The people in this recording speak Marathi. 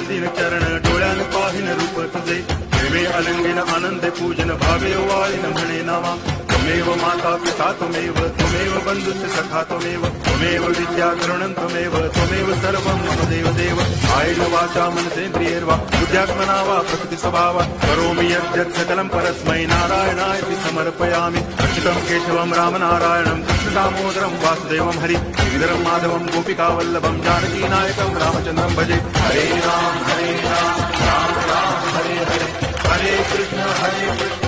वंदिन चरण डोळ्यान पाहिन रूप तुझे प्रेमे अलंगिन आनंद पूजन भावे वाळीन म्हणे नावा त्वमेव माता पिता त्वमेव त्वमेव बंधुश्च सखा त्वमेव विद्या करुणं त्वमेव सर्वं मम देव कायेन वाचा मनसेन्द्रियैर्वा बुद्ध्यात्मना वा प्रकृति स्वभावा करोमि यद्यत् सकलं परस्मै नारायणाय समर्पयामि अच्युतं केशवं रामनारायणं कृष्णदामोदरं वासुदेवं हरि श्रीधरं माधवं गोपिकावल्लभं जानकीनायकं रामचन्द्रं भजे हरे राम राम राम हरे हरे हरे कृष्ण